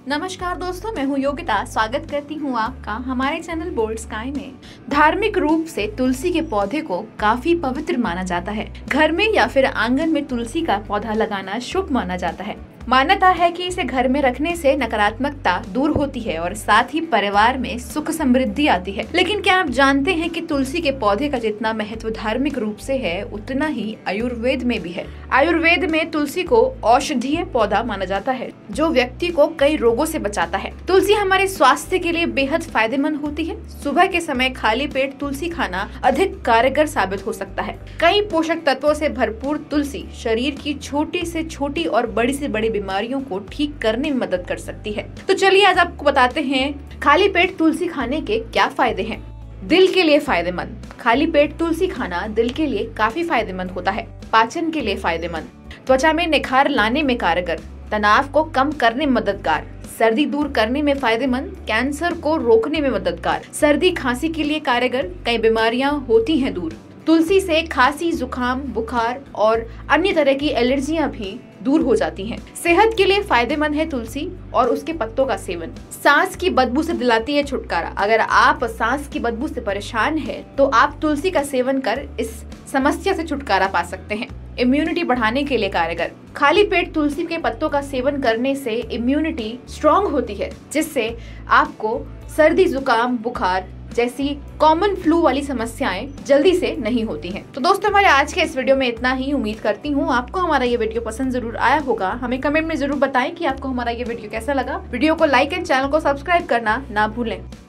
नमस्कार दोस्तों, मैं हूँ योगिता। स्वागत करती हूँ आपका हमारे चैनल बोल्ड स्काई में। धार्मिक रूप से तुलसी के पौधे को काफी पवित्र माना जाता है। घर में या फिर आंगन में तुलसी का पौधा लगाना शुभ माना जाता है। मान्यता है कि इसे घर में रखने से नकारात्मकता दूर होती है और साथ ही परिवार में सुख समृद्धि आती है। लेकिन क्या आप जानते हैं कि तुलसी के पौधे का जितना महत्व धार्मिक रूप से है, उतना ही आयुर्वेद में भी है। आयुर्वेद में तुलसी को औषधीय पौधा माना जाता है, जो व्यक्ति को कई रोगों से बचाता है। तुलसी हमारे स्वास्थ्य के लिए बेहद फायदेमंद होती है। सुबह के समय खाली पेट तुलसी खाना अधिक कारगर साबित हो सकता है। कई पोषक तत्वों से भरपूर तुलसी शरीर की छोटी से छोटी और बड़ी से बड़ी बीमारियों को ठीक करने में मदद कर सकती है। तो चलिए आज आपको बताते हैं खाली पेट तुलसी खाने के क्या फायदे हैं। दिल के लिए फायदेमंद। खाली पेट तुलसी खाना दिल के लिए काफी फायदेमंद होता है। पाचन के लिए फायदेमंद। त्वचा में निखार लाने में कारगर। तनाव को कम करने में मददगार। सर्दी दूर करने में फायदेमंद। कैंसर को रोकने में मददगार। सर्दी खांसी के लिए कारगर। कई बीमारियां होती हैं दूर। तुलसी से खांसी, जुकाम, बुखार और अन्य तरह की एलर्जियां भी दूर हो जाती हैं। सेहत के लिए फायदेमंद है तुलसी और उसके पत्तों का सेवन। सांस की बदबू से दिलाती है छुटकारा। अगर आप सांस की बदबू से परेशान हैं, तो आप तुलसी का सेवन कर इस समस्या से छुटकारा पा सकते हैं। इम्यूनिटी बढ़ाने के लिए कारगर। खाली पेट तुलसी के पत्तों का सेवन करने से इम्यूनिटी स्ट्रॉन्ग होती है, जिससे आपको सर्दी, जुकाम, बुखार जैसी कॉमन फ्लू वाली समस्याएं जल्दी से नहीं होती हैं। तो दोस्तों, हमारे आज के इस वीडियो में इतना ही। उम्मीद करती हूँ आपको हमारा ये वीडियो पसंद जरूर आया होगा। हमें कमेंट में जरूर बताएं कि आपको हमारा ये वीडियो कैसा लगा। वीडियो को लाइक एंड चैनल को सब्सक्राइब करना ना भूलें।